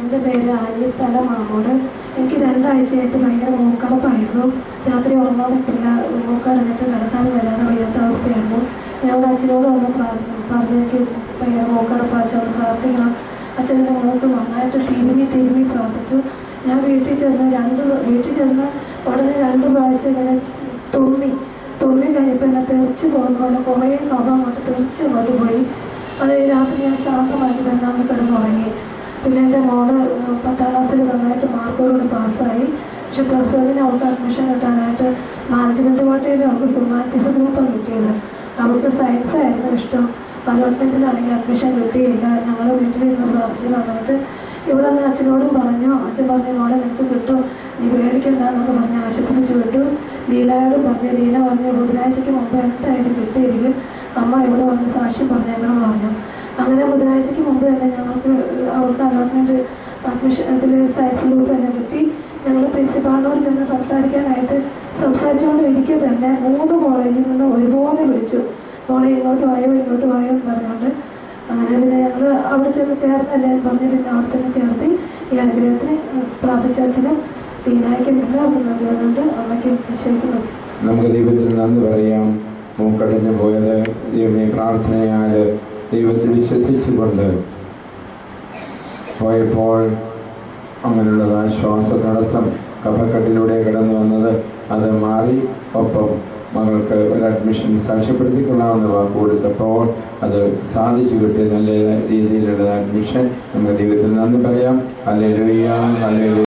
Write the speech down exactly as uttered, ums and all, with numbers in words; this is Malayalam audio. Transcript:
എൻ്റെ പേര് ആനി, സ്ഥലം മാമൂട്. എനിക്ക് രണ്ടാഴ്ചയായിട്ട് ഭയങ്കര മൂക്കടപ്പായിരുന്നു. രാത്രി ഉറങ്ങാൻ പറ്റില്ല, മൂക്കടഞ്ഞിട്ട് കിടക്കാൻ വരാതെ വയ്യാത്ത അവസ്ഥയായിരുന്നു. ഞങ്ങളുടെ അച്ഛനോട് വന്ന് പ്രാർത്ഥന പറഞ്ഞു, എനിക്ക് ഭയങ്കര മൂക്കടപ്പ്, അച്ഛനോട് പ്രാർത്ഥിക്കണം. അച്ഛൻ്റെ മൂക്ക് നന്നായിട്ട് തിരുമ്മി തിരുമ്മി പ്രാർത്ഥിച്ചു. ഞാൻ വീട്ടിൽ ചെന്ന് രണ്ട് വീട്ടിൽ ചെന്ന് ഉടനെ രണ്ട് പ്രാവശ്യം ഇങ്ങനെ തുമ്മി തുമ്മി കഴിഞ്ഞപ്പോൾ എന്നെ തെറിച്ച് പോകുന്ന പോലെ കുറേ കഫം അങ്ങോട്ട് തെറിച്ച് അങ്ങോട്ട് പോയി. അത് രാത്രി ഞാൻ ശാന്തമായിട്ട് തന്നെ അന്ന് കിടന്നുറങ്ങി. പിന്നെ എൻ്റെ മോള് പത്താം ക്ലാസ്സിൽ നന്നായിട്ട് മാർക്കോടുകൂടി പാസ്സായി. പക്ഷെ പ്ലസ് വണ്ണിന് അവൾക്ക് അഡ്മിഷൻ കിട്ടാനായിട്ട് മാനേജ്മെൻറ്റ് കോട്ടയിൽ അവൾക്ക് ഹ്യൂമാനിറ്റീസ് ഗ്രൂപ്പാണ് കിട്ടിയത്. അവൾക്ക് സയൻസ് ആയിരുന്നു ഇഷ്ടം. അലോട്ട്മെൻറ്റിലാണെങ്കിൽ അഡ്മിഷൻ കിട്ടിയില്ല. ഞങ്ങൾ വീട്ടിലിരുന്ന് പ്രാർത്ഥിച്ചു. നന്നായിട്ട് ഇവിടെ നിന്ന് അച്ഛനോടും പറഞ്ഞു. അച്ഛൻ പറഞ്ഞു, മോളെ നിനക്ക് കിട്ടും, നീ പേടിക്കണ്ട എന്നൊക്കെ പറഞ്ഞ് ആശ്വസിപ്പിച്ച് വിട്ടു. ലീലയോടും പറഞ്ഞു. ലീല പറഞ്ഞു ബുധനാഴ്ചയ്ക്ക് മുമ്പ് എന്തായാലും കിട്ടിയിരിക്കും, അമ്മ ഇവിടെ വന്ന് സാക്ഷ്യം പറഞ്ഞേക്കണം പറഞ്ഞു. അങ്ങനെ ബുധനാഴ്ചയ്ക്ക് മുമ്പ് തന്നെ ഞങ്ങൾക്ക് അവൾക്ക് അലോട്ട്മെൻറ്റ് അഡ്മിഷൻ അതിൽ സയൻസ് ഗ്രൂപ്പ് തന്നെ കിട്ടി. ഞങ്ങൾ പ്രിൻസിപ്പാളിനോട് ചെന്ന് സംസാരിക്കാനായിട്ട് സംസാരിച്ചുകൊണ്ട് ഇരിക്കുക തന്നെ മൂന്ന് കോളേജിൽ നിന്ന് ഒരുപോലെ വിളിച്ചു, മോളെ ഇങ്ങോട്ട് വായോ ഇങ്ങോട്ട് വായോ എന്ന് പറഞ്ഞുകൊണ്ട്. അങ്ങനെ പിന്നെ ഞങ്ങൾ അവിടെ ചെന്ന് ചേർന്നല്ലേ എന്ന് പറഞ്ഞ് പിന്നെ അവിടെ തന്നെ ചേർത്തി ഈ അനുഗ്രഹത്തിന് പ്രാർത്ഥിച്ച അച്ഛനും ലീനായ്ക്കും എല്ലാവർക്കും നന്ദി പറഞ്ഞുകൊണ്ട് അമ്മയ്ക്കും വിശ്വസിക്കുന്നു. നമുക്ക് ദൈവത്തിന് നന്ദി പറയാം. മൂക്കടഞ്ഞു പോയത് ദൈവമേ പ്രാർത്ഥനയാൽ ദൈവത്തിൽ വിശ്വസിച്ചുകൊണ്ട് പോയപ്പോൾ അങ്ങനെയുള്ളത് ശ്വാസ തടസ്സം കഫക്കെട്ടിലൂടെ കടന്നു വന്നത് അത് മാറി. ഒപ്പം മകൾക്ക് ഒരു അഡ്മിഷൻ സാക്ഷ്യപ്പെടുത്തിക്കൊള്ളാമെന്ന് വാക്ക് കൊടുത്തപ്പോൾ അത് സാധിച്ചു കിട്ടിയ നല്ല രീതിയിലുള്ള അഡ്മിഷൻ. നമുക്ക് ദൈവത്തിൽ നന്ദി പറയാം. Hallelujah, hallelujah.